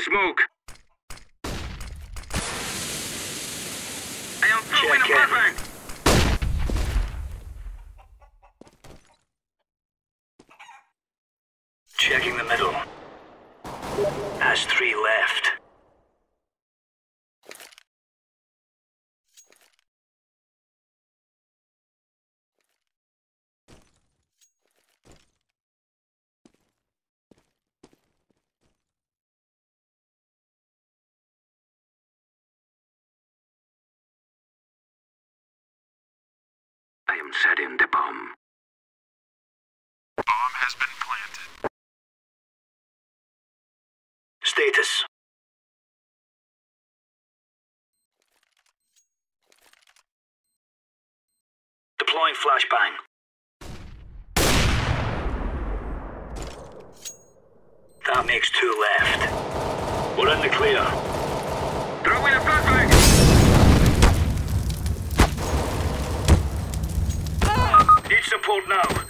smoke. I am throwing a flashbang. Checking the middle. Has 3 left. I am setting the bomb. Bomb has been planted. Status. Deploying flashbang. That makes 2 left. We're in the clear. Throwing a flashbang. Need support now.